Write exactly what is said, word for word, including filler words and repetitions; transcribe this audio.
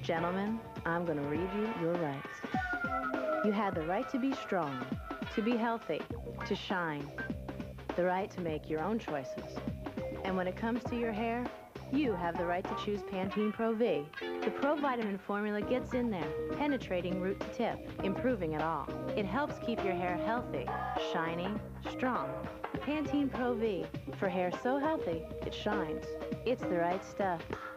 Gentlemen, I'm going to read you your rights. You had the right to be strong, to be healthy, to shine, the right to make your own choices. And when it comes to your hair, you have the right to choose Pantene Pro-V. The Pro-Vitamin formula gets in there, penetrating root to tip, improving it all. It helps keep your hair healthy, shiny, strong. Pantene Pro-V, for hair so healthy, it shines. It's the right stuff.